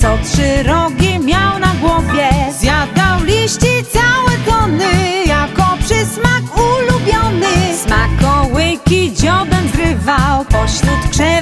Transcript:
co 3 rogi miał na głowie. Zjadał liści całe tony, jako przysmak ulubiony. Smakołyki dziobem zrywał, pośród krzew